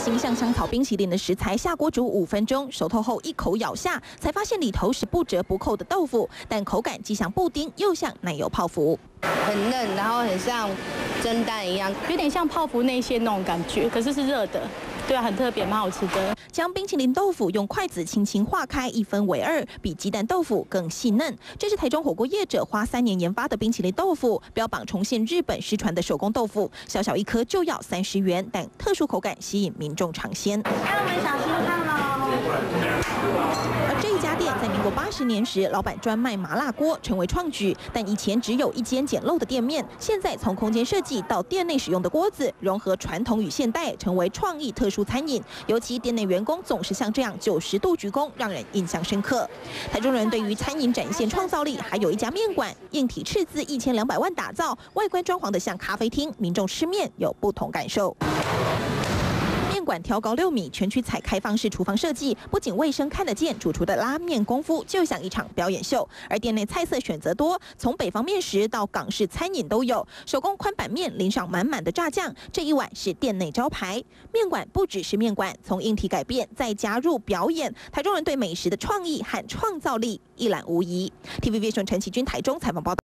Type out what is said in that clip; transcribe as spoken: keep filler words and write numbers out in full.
形象香草冰淇淋的食材下锅煮五分钟，熟透后一口咬下，才发现里头是不折不扣的豆腐，但口感既像布丁又像奶油泡芙， 很嫩，然后很像蒸蛋一样， 有点像泡芙内馅那种感觉，可是是热的。 对啊，很特别，蛮好吃的。 将冰淇淋豆腐用筷子轻轻划开，一分为二，比鸡蛋豆腐更细嫩。这是台中火锅业者花三年研发的冰淇淋豆腐，标榜重现日本失传的手工豆腐，小小一颗就要三十元，但特殊口感吸引民众尝鲜。 让我们小心看喽。 而这一家店在民国八十年时，老板专卖麻辣锅，成为创举。但以前只有一间简陋的店面，现在从空间设计到店内使用的锅子，融合传统与现代，成为创意特殊餐饮。尤其店内员工总是像这样九十度鞠躬，让人印象深刻。台中人对于餐饮展现创造力，还有一家面馆，硬体斥资一千两百万打造，外观装潢的像咖啡厅，民众吃面有不同感受。 面馆挑高六米，全区采开放式厨房设计，不仅卫生看得见，主厨的拉面功夫就像一场表演秀。而店内菜色选择多，从北方面食到港式餐饮都有。手工宽板面淋上满满的炸酱，这一碗是店内招牌。面馆不只是面馆，从硬体改变再加入表演，台中人对美食的创意和创造力一览无遗。T V B 新闻陈启君台中采访报道。